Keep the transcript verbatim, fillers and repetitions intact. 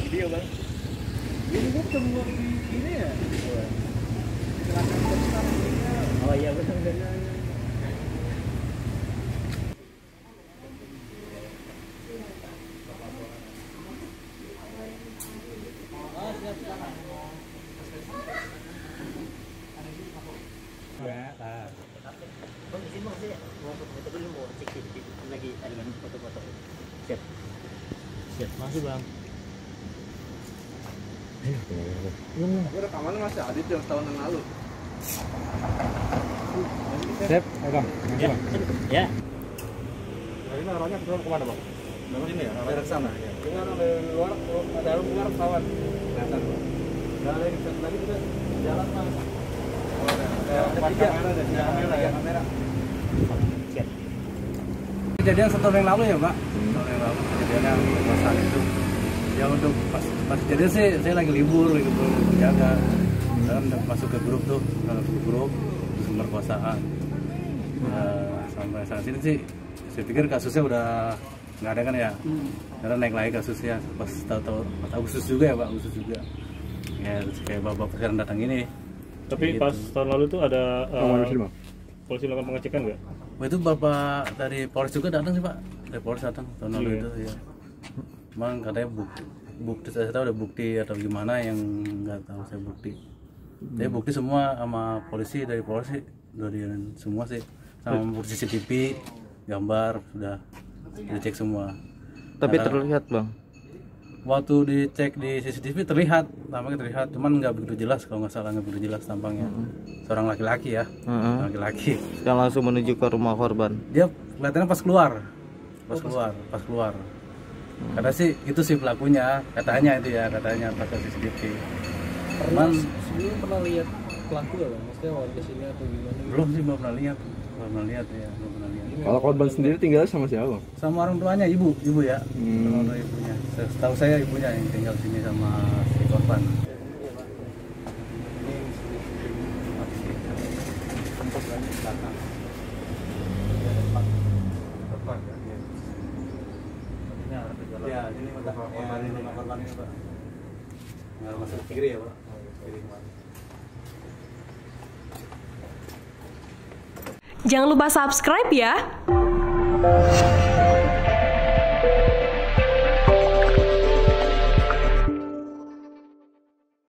video bang. Ini gua ketemu di ini ya. Kecelakaan besar ini. Oh iya benar-benar. Ya, lah. Bang, di sini bang, saya mau foto-foto dulu, mau cek di lagi ada foto-foto. Siap. Siap, masih bang. Aku rekaman masih Adit yang setahun yang lalu. Siap, ayo bang. Ya. Ya. Nah, ini arahnya ke kemana bang? Memang ini ya, arahnya ke sana. Ya. Dengar dari luar, ada luar pesawat. Kelihatan bang. Dan lagi tadi kita jalan bang. Oh, ada tiga kamera, ada tiga kamera ya. Kamera. Siap. Kejadian setahun yang lalu ya pak? Setahun yang lalu kejadian yang perkosaan itu. Ya untuk pas pas kejadian sih saya lagi libur, lagi libur jaga. Dan masuk ke grup tuh, masuk ke grup pemerkosaan. Ya, sampai saat ini sih saya pikir kasusnya udah nggak ada kan ya. Karena naik lagi kasusnya pas tahu-tahu pas Agustus juga ya pak, Agustus juga. Ya kayak bapak sekarang datang ini. Tapi gitu. pas tahun lalu tuh ada uh, sini, polisi melakukan pengecekan nggak? Wah, itu bapak dari Polres juga datang sih pak, dari Polres datang tahun lalu Iya. itu ya. Cuman katanya bukti, bukti saya tahu ada bukti atau gimana yang nggak tahu saya bukti. Tapi bukti semua sama polisi dari Polres sih, dari semua sih, sama bukti C C T V, gambar sudah dicek semua. Tapi Karena terlihat bang. waktu dicek di C C T V terlihat, tampaknya terlihat, cuman nggak begitu jelas kalau nggak salah nggak begitu jelas tampangnya. Seorang laki-laki ya, Heeh. laki-laki. Sekarang langsung menuju ke rumah korban. Dia kelihatannya pas keluar, pas keluar, pas keluar. Kata sih itu sih pelakunya, katanya itu ya, katanya pakai C C T V. Cuman Sebelum pernah lihat pelaku ya bang? Maksudnya warga sini atau gimana? belum sih belum pernah lihat, belum pernah lihat ya, belum pernah lihat. Kalau korban sendiri tinggal sama siapa? Sama orang tuanya, ibu, ibu ya, Hmm. sama orang tua ibunya. Setahu saya ibunya yang tinggal sini sama si korban. Ya, ini mata korban ini, korban ini pak. Nggak masuk kiri ya pak. Kiri kemana? Jangan lupa subscribe ya.